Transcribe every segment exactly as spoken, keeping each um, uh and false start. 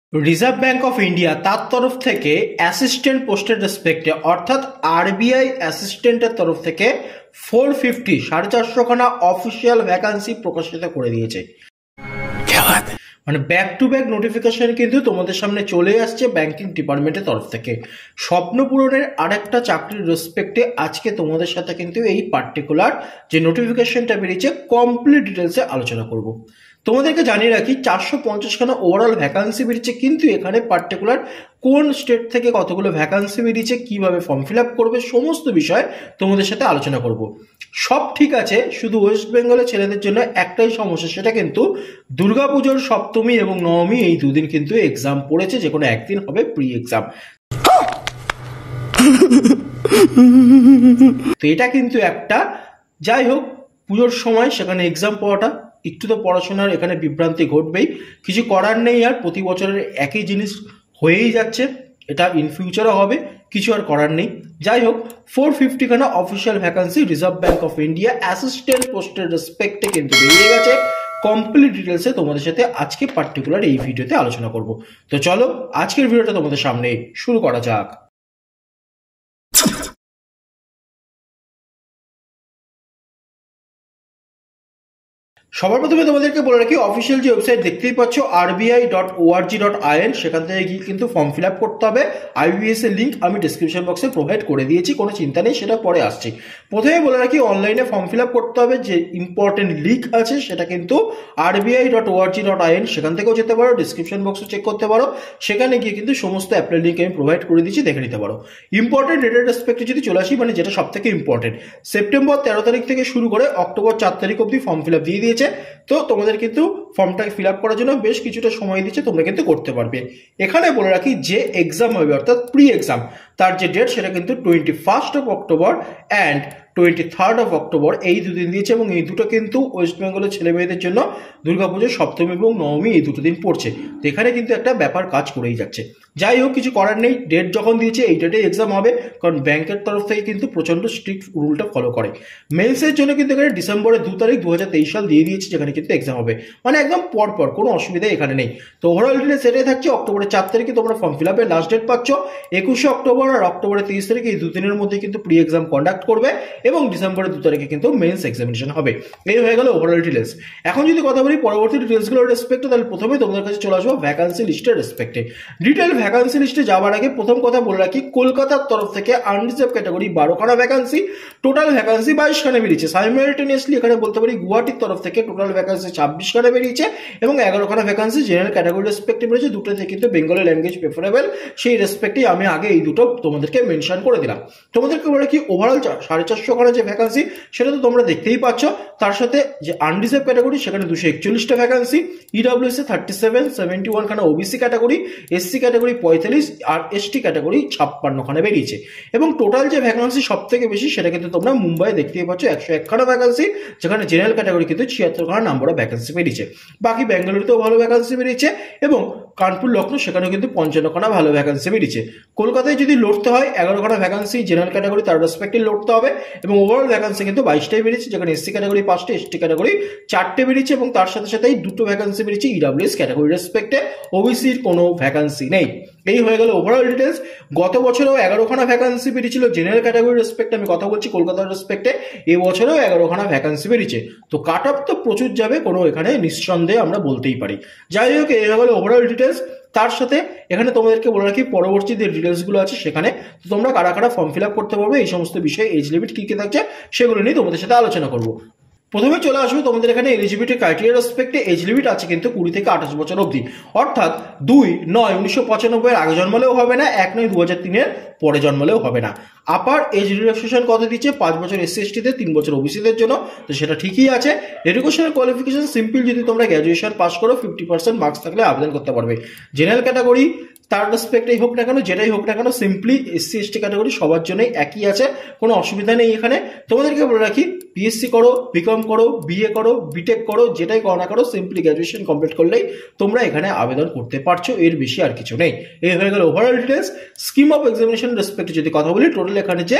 Reserve Bank of India তার তরফ থেকে অ্যাসিস্ট্যান্ট পোস্টের রেসপেক্টে অর্থাৎ আরবিআই অ্যাসিস্ট্যান্টের তরফ থেকে ফোর ফিফটি সাড়ে চারশো খানা অফিসিয়াল ভ্যাকান্সি প্রকাশিত করে দিয়েছে। মানে ব্যাক টু ব্যাক নোটিফিকেশন কিন্তু তোমাদের সামনে চলে আসছে ব্যাংকিং ডিপার্টমেন্টের তরফ থেকে। স্বপ্ন পূরণের আরেকটা চাকরির রেসপেক্টে আজকে তোমাদের সাথে কিন্তু এই পার্টিকুলার যে নোটিফিকেশনটা বেরিয়েছে কমপ্লিট ডিটেলসে আলোচনা করব। তোমাদেরকে জানিয়ে রাখি চারশো পঞ্চাশ খানা ওভারঅল ভ্যাকান্সি বেরিয়েছে, কিন্তু এখানে পার্টিকুলার কোন স্টেট থেকে কতগুলো ভ্যাকান্সি বেরিয়েছে, কিভাবে ফর্ম ফিল আপ করবে, সমস্ত বিষয় তোমাদের সাথে আলোচনা করব। সব ঠিক আছে, শুধু ওয়েস্ট বেঙ্গলের ছেলেদের জন্য একটাই সমস্যা, সেটা কিন্তু দুর্গাপুজোর সপ্তমী এবং নবমী এই দুদিন কিন্তু এক্সাম পড়েছে, যে কোনো একদিন হবে প্রি এক্সাম। তো এটা কিন্তু একটা, যাই হোক, পুজোর সময় সেখানে এক্সাম পড়াটা একটু তো পড়াশোনার এখানে বিভ্রান্তি ঘটবেই, কিছু করার নেই। আর প্রতি বছরের একই জিনিস হয়েই যাচ্ছে, এটা ইন ফিউচারও হবে, কিছু আর করার নেই। যাই হোক, ফোর ফিফটি খানা official vacancy Reserve Bank of India assistant পোস্টের রেসপেক্টে কিন্তু বেরিয়ে গেছে। কমপ্লিট ডিটেলসে তোমাদের সাথে আজকে পার্টিকুলার এই ভিডিওতে আলোচনা করব। তো চলো আজকের ভিডিওটা তোমাদের সামনে শুরু করা যাক। সবার প্রথমে তোমাদেরকে বলে রাখি, অফিসিয়াল যে ওয়েবসাইট দেখতেই পাচ্ছ RBI dot ORG dot IN, সেখান থেকে গিয়ে কিন্তু ফর্ম ফিল আপ করতে হবে। আইবিএস এর লিঙ্ক আমি ডিসক্রিপশন বক্সে প্রোভাইড করে দিয়েছি, কোনো চিন্তা নেই, সেটা পরে আসছি। প্রথমে বলে রাখি, অনলাইনে ফর্ম ফিল আপ করতে হবে, যে ইম্পর্টেন্ট লিঙ্ক আছে সেটা কিন্তু RBI dot ORG dot IN, সেখান থেকেও যেতে পারো, ডিসক্রিপশন বক্সে চেক করতে পারো, সেখানে গিয়ে কিন্তু সমস্ত অ্যাপ্লাই লিঙ্ক আমি প্রোভাইড করে দিচ্ছি, দেখে নিতে পারো। ইম্পর্টেন্ট ডেটের রেসপেক্টে যদি চলে আসি, মানে যেটা সব থেকে ইম্পর্টেন্ট, সেপ্টেম্বর তেরো তারিখ থেকে শুরু করে অক্টোবর চার তারিখ অব্দি ফর্ম ফিল আপ দিয়ে দিয়েছে। তো তোমাদের কিন্তু ফর্মটাকে ফিল আপ করার জন্য বেশ কিছুটা সময় দিচ্ছে, তোমরা কিন্তু করতে পারবে। এখানে বলে রাখি, যে এক্সাম হবে অর্থাৎ প্রি এক্সাম, তার যে ডেট সেটা কিন্তু twenty first of October and twenty third of October এই দুদিন দিয়েছে, এবং এই দুটো কিন্তু ওয়েস্ট বেঙ্গলের ছেলে মেয়েদের জন্য দুর্গাপুজোর সপ্তমী এবং নবমী এই দুটো দিন পড়ছে। তো এখানে কিন্তু একটা ব্যাপার কাজ করেই যাচ্ছে। যাই হোক, কিছু করার নেই, ডেট যখন দিয়েছে এই ডেটে এক্সাম হবে, কারণ ব্যাংকের তরফ থেকে কিন্তু প্রচন্ড স্ট্রিক্ট রুলটা ফলো করে। মেন্সের জন্য কিন্তু এখানে ডিসেম্বরের দু তারিখ দু হাজার তেইশ সাল দিয়ে দিয়েছে, যেখানে কিন্তু এক্সাম হবে, মানে একদম পর পর, কোনো অসুবিধা এখানে নেই। তো ওভারঅল ডিটেলস এটাই থাকছে। অক্টোবরের চার তারিখে তোমরা ফর্ম ফিল আপের লাস্ট ডেট পাচ্ছ, একুশে অক্টোবর আর অক্টোবরের তেইশ তারিখে এই দুদিনের মধ্যে কিন্তু প্রি এক্সাম কন্ডাক্ট করবে, এবং ডিসেম্বরের দু তারিখে কিন্তু মেন্স এক্সামিনেশন হবে। এই হয়ে গেল ওভারঅল ডিটেলস। এখন যদি কথা বলি পরবর্তী ডিটেলসগুলোর রেসপেক্টে, তাহলে প্রথমে তোমাদের কাছে চলে আসবো ভ্যাকান্সি লিস্টের রেসপেক্টে। ডিটেল ভ্যাকান্সি লিস্টে যাওয়ার আগে প্রথম কথা বলে রাখি, কলকাতার তরফ থেকে আনরিজার্ভ ক্যাটাগরি বারো খানা ভ্যাকান্সি, টোটাল ভ্যাকান্সি বাইশ খানা বেরিয়েছে। সাইমালটেনিয়াসলি এখানে বলতে পারি গুয়াহাটির তরফ থেকে টোটাল ভ্যাকান্সি ছাব্বিশ খানা বেরিয়েছে, এবং এগারো খানা ভ্যাকান্সি জেনারেল ক্যাটাগরি রেসপেক্টে বেরিয়েছে। দুটোতে কিন্তু বেঙ্গলি ল্যাঙ্গুয়েজ প্রেফারেবল, সেই রেসপেক্টেই আমি আগে এই দুটো তোমাদেরকে মেনশন করে দিলাম। তোমাদেরকে বলে রাখি, ওভারঅল সাড়ে চারশো খানা যে ভ্যাকান্সি সেটা তো তোমরা দেখতেই পাচ্ছ। তার সাথে যে আনরিজার্ভ ক্যাটাগরি সেখানে দুশো একচল্লিশটা ভ্যাকান্সি, ইডব্লিউএস এ থার্টি সেভেন, সেভেন্টি ওয়ান খানা ওবিসি ক্যাটাগরি, এসসি ক্যাটাগরি পঁয়তাল্লিশ, আর এসটি ক্যাটাগরি ছাপ্পান্ন খানা বেরিয়েছে। এবং টোটাল যে ভ্যাকান্সি সব থেকে বেশি সেটা কিন্তু তোমরা মুম্বাই দেখতেই পাচ্ছ, একশো এক খানা ভ্যাকান্সি, যেখানে জেনারেল ক্যাটাগরি কিন্তু ছিয়াত্তর খানা নাম্বার অফ ভ্যাকান্সি বেরিয়েছে। বাকি ব্যাঙ্গালুরুতেও ভালো ভ্যাকান্সি বেরিয়েছে, এবং কানপুর লখনৌ সেখানেও কিন্তু পঞ্চান্ন খানা ভালো ভ্যাকান্সি বেরিয়েছে। কলকাতায় যদি লড়তে হয়, এগারো খানা ভ্যাকান্সি জেনারেল ক্যাটাগরি তার রেসপেক্টে লড়তে হবে, এবং ওভারঅল ভ্যাকান্সি কিন্তু বাইশটাই বেরিয়েছে, যেখানে এসসি ক্যাটাগরি পাঁচটা, এসটি ক্যাটাগরি চারটে বেরিয়েছে, এবং তার সাথে সাথেই দুটো ভ্যাকান্সি বেরিয়েছে ইডব্লিউএস ক্যাটাগরি রেসপেক্টে, ওবিসির কোনো ভ্যাকান্সি নেই। এই হয়ে গেল ওভারঅল ডিটেলস। গত বছরেও এগারো খানা ভ্যাকান্সি বেরিয়েছিল জেনারেল ক্যাটাগরি রেসপেক্টে, আমি কথা বলছি কলকাতার রেসপেক্টে, এই বছরেও এগারো খানা ভ্যাকান্সি বেরিয়েছে। তো কাট অফ তো প্রচুর যাবে, কোনো এখানে নিঃসন্দেহে আমরা বলতেই পারি। যাই হোক, এই হয়ে গেল ওভারঅল ডিটেলস। তার সাথে এখানে তোমাদেরকে বলে রাখি, পরবর্তী যে ডিটেলসগুলো আছে সেখানে তোমরা কারা কারা ফর্ম ফিল আপ করতে পারবে, এই সমস্ত বিষয়ে এজ লিমিট কি কি থাকছে সেগুলো নিয়ে তোমাদের সাথে আলোচনা করবো। প্রথমে চলে আসবে তোমাদের এখানে এলিজিবিলিটি ক্রাইটেরিয়া রেসপেক্টে। এজ লিমিট আছে কিন্তু কুড়ি থেকে আঠাশ বছর অবধি, অর্থাৎ দুই নয় উনিশশো পঁচানব্বই এর আগে জন্মালেও হবে না, এক নয় দু হাজার তিনের পরে জন্মালেও হবে না। আপার এজ রিল্যাক্সেশন কত দিচ্ছে, পাঁচ বছর এসসি এসটিতে, তিন বছর ওবিসিদের জন্য, তো সেটা ঠিকই আছে। এডুকেশনাল কোয়ালিফিকেশন সিম্পল, যদি তোমরা গ্র্যাজুয়েশন পাস করো ফিফটি পার্সেন্ট মার্কস থাকলে আবেদন করতে পারবে। জেনারেল ক্যাটাগরি তার রেসপেক্টেই হোক না কেন, যেটাই হোক না কেন, সিম্পলি এসসি এসটি ক্যাটাগরি সবার জন্যই একই আছে, কোনো অসুবিধা নেই। এখানে তোমাদেরকে বলে রাখি, বিএসসি করো, বিকম করো, বিএ করো, বিটেক করো, যেটাই করো না করো, সিম্পলি গ্র্যাজুয়েশন কমপ্লিট করলেই তোমরা এখানে আবেদন করতে পারছো, এর বেশি আর কিছু নেই। এই হয়ে গেল overall details. Scheme of examination রেসপেক্টে যদি কথা বলি, টোটাল এখানে যে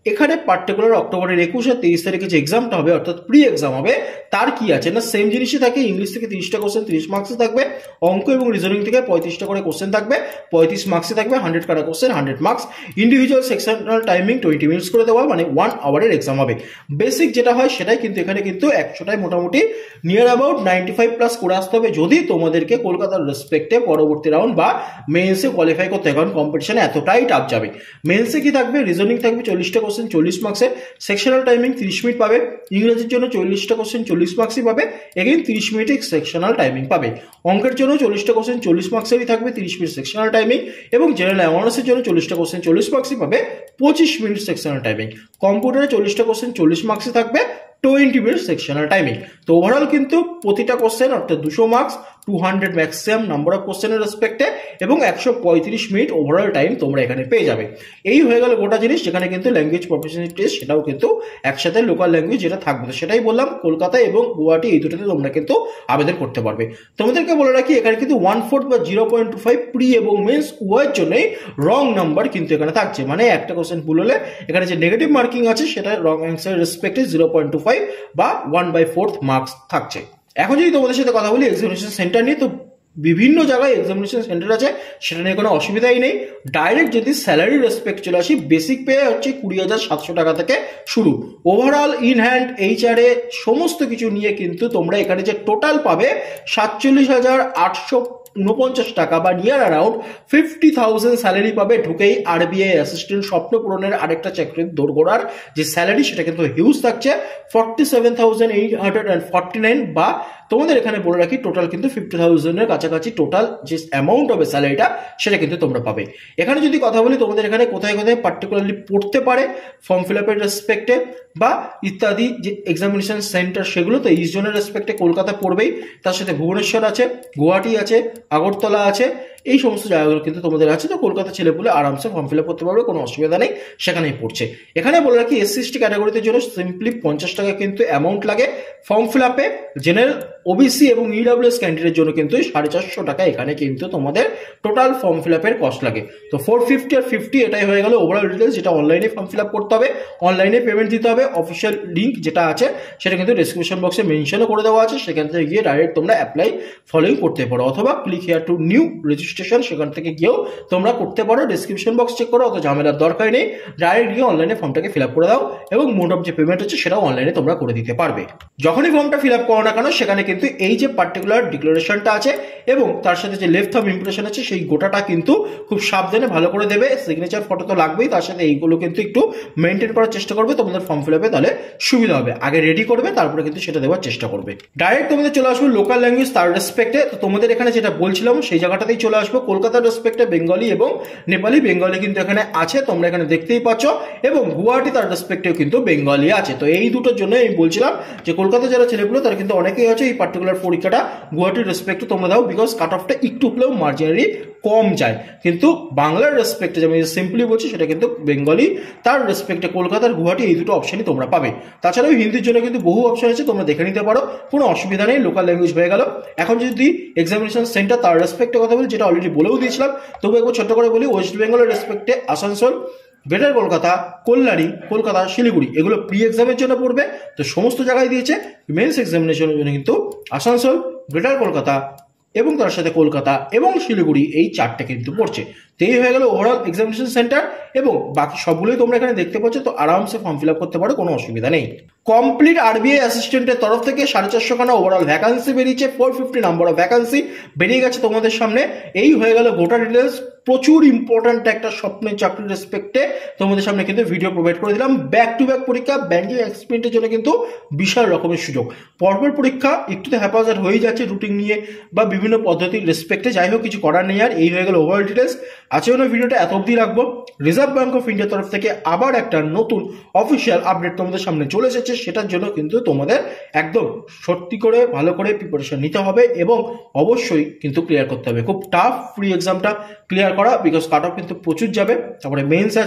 এখানে পার্টিকুলার অক্টোবরের একুশ আর তেইশ তারিখে যে এক্সামটা হবে অর্থাৎ প্রি এক্সাম হবে, তার কি আছে না সেম জিনিসই থাকে। ইংলিশ থেকে তিরিশটা কোশ্চেন তিরিশ মার্কসে থাকবে, অঙ্ক এবং রিজনিং থেকে পঁয়ত্রিশটা করে কোশ্চেন থাকবে, পঁয়ত্রিশ মার্কসে থাকবে, হান্ড্রেড কাটা question hundred marks, individual sectional timing twenty minutes করে দেওয়া, মানে ওয়ান আওয়ারের এক্সাম হবে। বেসিক যেটা হয় সেটাই কিন্তু এখানে কিন্তু একশোটায় মোটামুটি near about ninety five plus করে আসতে হবে যদি তোমাদেরকে কলকাতার রেসপেক্টে পরবর্তী রাউন্ড বা মেন্সে কোয়ালিফাই করতে হয়, কারণ কম্পিটিশন এতটাই টাফ যাবে। মেন্সে কি থাকবে, রিজনিং থাকবে চল্লিশটা কোশ্চেন চল্লিশ মার্কসের, সেকশনাল টাইমিং তিরিশ মিনিট পাবে, ইংরেজির জন্য চল্লিশটা কোশ্চেন চল্লিশ মার্কসই পাবে, এগেইন তিরিশ মিনিটে সেকশনাল টাইমিং পাবে। অঙ্কের জন্য চল্লিশটা কোশ্চেন চল্লিশ মার্কসেরই থাকবে, তিরিশ মিনিট সেকশনাল টাইমিং, এবং জেনারেল অ্যাওয়ারনেসের জন্য চল্লিশটা কোশ্চেন চল্লিশ মার্কসই পাবে, পঁচিশ মিনিট সেকশনাল টাইমিং। কম্পিউটারে চল্লিশটা কোশ্চেন চল্লিশ মার্কসই থাকবে, টোয়েন্টি মিনিট সেকশনাল টাইমিং। তো ওভারঅল কিন্তু প্রতিটা কোশ্চেন অর্থাৎ দুশো মার্কস, two hundred maximum number of কোশ্চেনের রেসপেক্টে, এবং একশো পঁয়ত্রিশ মিনিট ওভারঅল টাইম তোমরা এখানে পেয়ে যাবে। এই হয়ে গেল গোটা জিনিস, যেখানে কিন্তু ল্যাঙ্গুয়েজ প্রফেশনাল টেস্ট সেটাও কিন্তু একসাথে লোকাল ল্যাঙ্গুয়েজ যেটা থাকবে। তো সেটাই বললাম, কলকাতা এবং গুয়াহাটি এই দুটোতে তোমরা কিন্তু আবেদন করতে পারবে। তোমাদেরকে বলে রাখি এখানে কিন্তু ওয়ান ফোর্থ বা zero point two five pre এবং মেন্স উভয়ের জন্যই রং নাম্বার কিন্তু এখানে থাকছে, মানে একটা কোশ্চেন ভুল হলে এখানে যে নেগেটিভ মার্কিং আছে সেটা রং অ্যান্সারের রেসপেক্টে জিরো পয়েন্ট টু ফাইভ বা ওয়ান বাই ফোর্থ মার্কস থাকছে। এখন যদি তোমাদের সাথে কথা বলি এক্সামিনেশন সেন্টার নিয়ে, তো বিভিন্ন জায়গায় এক্সামিনেশন সেন্টার আছে, সেটা নিয়ে কোনো অসুবিধাই নেই। ডাইরেক্ট যদি স্যালারি রেসপেক্ট চলে আসি, বেসিক পে হচ্ছে কুড়ি হাজার সাতশো টাকা থেকে শুরু। Overall in hand HR A সমস্ত কিছু নিয়ে কিন্তু তোমরা এখানে যে টোটাল পাবে সাতচল্লিশ হাজার আটশো উনপঞ্চাশ টাকা বা near around fifty thousand salary পাবে ঢুকেই। আরবিআই অ্যাসিস্ট্যান্ট স্বপ্ন পূরণের আরেকটা চাকরির দৌড়গোড়ার যে স্যালারি সেটা কিন্তু হিউজ থাকছে, forty seven thousand eight hundred and forty nine বা তোমাদের এখানে বলে রাখি টোটাল কিন্তু ফিফটি থাউজেন্ডের কাছাকাছি টোটাল যে অ্যামাউন্ট হবে স্যালারিটা সেটা কিন্তু তোমরা পাবে। এখানে যদি কথা বলি তোমাদের এখানে কোথায় কোথায় পার্টিকুলারলি পড়তে পারে ফর্ম ফিল আপের রেসপেক্টে বা ইত্যাদি যে এক্সামিনেশন সেন্টার, সেগুলো তো ইস্ট জোনের রেসপেক্টে কলকাতা পড়বেই, তার সাথে ভুবনেশ্বর আছে, গুয়াহাটি আছে, আগরতলা আছে, এই সমস্ত জায়গাগুলো কিন্তু তোমাদের আছে। তো কলকাতা ছেলেপুলে আরামসে ফর্ম ফিল আপ করতে পারবে, কোনো অসুবিধা নেই, সেখানেই পড়ছে। এখানে বলে রাখি এসসি এসটি ক্যাটাগরিতে জন্য সিম্পলি পঞ্চাশ টাকা কিন্তু অ্যামাউন্ট লাগে ফর্ম ফিল আপে। জেনারেল ওবিসি এবং ইডাব্লিউএস ক্যান্ডিডেটের জন্য কিন্তু সাড়ে চারশো টাকা এখানে কিন্তু তোমাদের টোটাল ফর্ম ফিল আপের কস্ট লাগে। তো ফোর ফিফটি আর ফিফটি এটাই হয়ে গেল ওভারঅল ডিটেলস, যেটা অনলাইনে ফর্ম ফিল আপ করতে হবে, অনলাইনে পেমেন্ট দিতে হবে। অফিসিয়াল লিঙ্ক যেটা আছে সেটা কিন্তু ডিসক্রিপশন বক্সে মেনশনও করে দেওয়া আছে, সেখান থেকে গিয়ে ডাইরেক্ট তোমরা অ্যাপ্লাই ফলোইং করতে পারো, অথবা click here to new registration সেখান থেকে গিয়েও তোমরা করতে পারো। ডিসক্রিপশন বক্স চেক করো, অত ঝামেলার দরকার নেই, ডাইরেক্ট গিয়ে অনলাইনে ফর্মটাকে ফিল আপ করে দাও এবং মোড অফ যে পেমেন্ট হচ্ছে সেটাও অনলাইনে তোমরা করে দিতে পারবে। যখনই ফর্মটা ফিল আপ করো না কেন সেখানে কিন্তু এই যে পার্টিকুলার ডিক্লারেশনটা আছে এবং তার সাথে যে লেফট থাম্ব ইমপ্রেশন আছে সেই গোটাটা কিন্তু খুব সাবধানে ভালো করে দেবে। সিগনেচার ফটো তো লাগবেই, তার সাথে এইগুলো কিন্তু একটু মেনটেন করার চেষ্টা করবে, তোমাদের ফর্ম ফিল আপে তাহলে সুবিধা হবে। আগে রেডি করবে, তারপরে কিন্তু সেটা দেওয়ার চেষ্টা করবে। ডাইরেক্ট তোমাদের চলে আসবে লোকাল ল্যাঙ্গুয়েজ তার রেসপেক্টে। তো তোমাদের এখানে যেটা বলছিলাম সেই জায়গাটাতেই চলে আসবো। কলকাতার রেসপেক্টে বেঙ্গলি এবং নেপালি, বেঙ্গলি কিন্তু এখানে আছে, তোমরা এখানে দেখতেই পাচ্ছ, এবং গুয়াহাটি তার রেসপেক্টেও কিন্তু বেঙ্গলি আছে। তো এই দুটোর জন্য আমি বলছিলাম যে কলকাতা যারা ছেলেগুলো তারা কিন্তু অনেকেই আছে এই পার্টিকুলার পরীক্ষাটা গুয়াহাটির রেসপেক্টে তোমরা দাও, বিকজ কাট অফটা একটু হলেও মার্জিনালি কম যায়। কিন্তু বাংলার রেসপেক্টে যেমন সিম্পলি বলছি সেটা কিন্তু বেঙ্গলি তার রেসপেক্টে কলকাতার গুয়াহাটি এই দুটো অপশনই তোমরা পাবে। তাছাড়াও হিন্দির জন্য কিন্তু বহু অপশন আছে, তোমরা দেখে নিতে পারো, কোনো অসুবিধা নেই। লোকাল ল্যাঙ্গুয়েজ হয়ে গেল। এখন যদি এক্সামিনেশন সেন্টার তার রেসপেক্টে কথা বলি, যেটা অলরেডি বলেও দিয়েছিলাম, তবু একবার ছোট্ট করে বলি, ওয়েস্ট বেঙ্গলের রেসপেক্টে আসানসোল, গ্রেটার কলকাতা, কল্যাণী, কলকাতা, শিলিগুড়ি এগুলো প্রি এক্সামের জন্য পড়বে। তো সমস্ত জায়গায় দিয়েছে। মেন্স এক্সামিনেশনের জন্য কিন্তু আসানসোল, গ্রেটার কলকাতা এবং তার সাথে কলকাতা এবং শিলিগুড়ি এই চারটে কিন্তু পড়ছে। তো এই হয়ে গেল ওভারঅল এক্সামিনেশন সেন্টার, এবং বাকি সবগুলোই তোমরা এখানে দেখতে পাচ্ছ। তো আরামসে ফর্ম ফিল আপ করতে পারো, কোনো অসুবিধা নেই। কমপ্লিট আরবিআই অ্যাসিস্ট্যান্টের তরফ থেকে সাড়ে চারশো খানা ওভারঅল ভ্যাকান্সি বেরিয়েছে, four fifty number of vacancy বেরিয়ে গেছে তোমাদের সামনে। এই হয়ে গেল গোটা ডিটেলস। প্রচুর ইম্পর্ট্যান্ট একটা স্বপ্নের চাকরির রেসপেক্টে তোমাদের সামনে কিন্তু ভিডিও প্রোভাইড করে দিলাম। ব্যাক টু ব্যাক পরীক্ষা, ব্যাংকিং এক্সপিরিয়েন্সের জন্য কিন্তু বিশাল রকমের সুযোগ। পরপর পরীক্ষা একটু তো হ্যাপাজার্ড হয়ে যাচ্ছে রুটিন নিয়ে বা বিভিন্ন পদ্ধতির রেসপেক্টে, যাই হোক কিছু করার নেই। আর এই হয়ে গেল ওভারঅল ডিটেলস। আজকের ভিডিওটা এত অবধি রাখবো। রিজার্ভ ব্যাঙ্ক অফ ইন্ডিয়ার তরফ থেকে আবার একটা নতুন অফিসিয়াল আপডেট তোমাদের সামনে চলে এসেছে, সেটার জন্য কিন্তু তোমাদের একদম সত্যি করে ভালো করে প্রিপারেশন নিতে হবে এবং অবশ্যই কিন্তু ক্লিয়ার করতে হবে। খুব টাফ প্রি এক্সামটা ক্লিয়ার করা, বিকজ কাট অফ কিন্তু প্রচুর যাবে। তারপরে মেন্স আছে,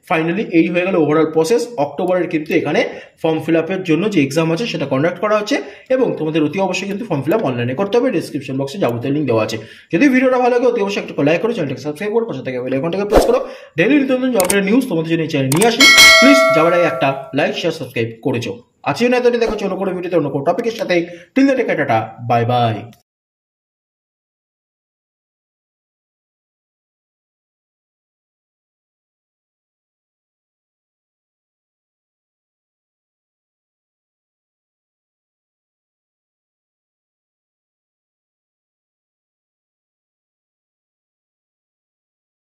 ফাইনালি এই হয়ে গেল ওভারঅল প্রসেস। অক্টোবরের কিন্তু এখানে ফর্ম ফিল আপের জন্য যে এক্সাম আছে সেটা কন্ডাক্ট করা হচ্ছে এবং তোমাদের অতি অবশ্যই কিন্তু ফর্ম ফিল আপ অনলাইনে করতে হবে। ডিসক্রিপশন বক্সে যাবতীয় লিঙ্ক দেওয়া আছে। যদি ভিডিওটা ভালো লাগে অতি অবশ্যই একটা লাইক করো, চ্যানেলটাকে সাবস্ক্রাইব করো, পাশে থেকে বেল আইকনটাকে প্রেস করো। ডেইলি নিত্য নতুন জবের নিউজ তোমাদের জন্য এই চ্যানেল নিয়ে আসি। প্লিজ যাওয়ার আগে একটা লাইক শেয়ার সাবস্ক্রাইব করেছো। আজকে না এতটাই, দেখা হচ্ছে অন্য কোনো ভিডিওতে অন্য কোনো টপিকের সাথে। Till that, tata, bye by.